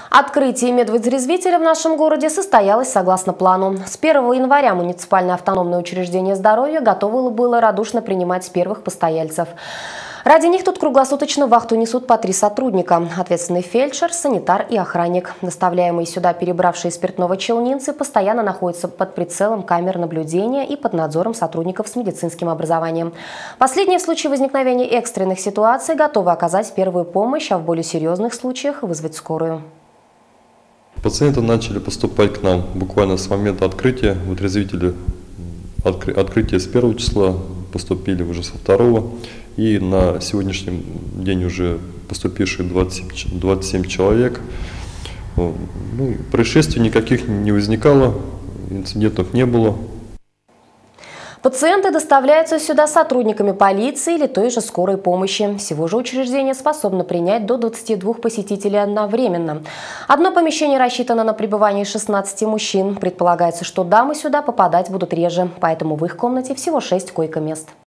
Открытие медвытрезвителя в нашем городе состоялось согласно плану. С 1 января муниципальное автономное учреждение здоровья готово было радушно принимать первых постояльцев. Ради них тут круглосуточно вахту несут по 3 сотрудника. Ответственный фельдшер, санитар и охранник. Доставляемые сюда перебравшие спиртного челнинцы постоянно находятся под прицелом камер наблюдения и под надзором сотрудников с медицинским образованием. Последние в случае возникновения экстренных ситуаций готовы оказать первую помощь, а в более серьезных случаях вызвать скорую. Пациенты начали поступать к нам буквально с момента открытия. Вытрезвители открытие с 1 числа, поступили уже со 2. И на сегодняшний день уже поступившие 27 человек. Происшествий никаких не возникало, инцидентов не было. Пациенты доставляются сюда сотрудниками полиции или той же скорой помощи. Всего же учреждение способно принять до 22 посетителей одновременно. Одно помещение рассчитано на пребывание 16 мужчин. Предполагается, что дамы сюда попадать будут реже, поэтому в их комнате всего 6 койко-мест.